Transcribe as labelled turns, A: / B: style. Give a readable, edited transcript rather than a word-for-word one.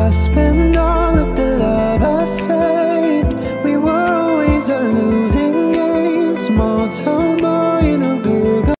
A: I've spent all of the love I saved. We were always a losing game. Small town boy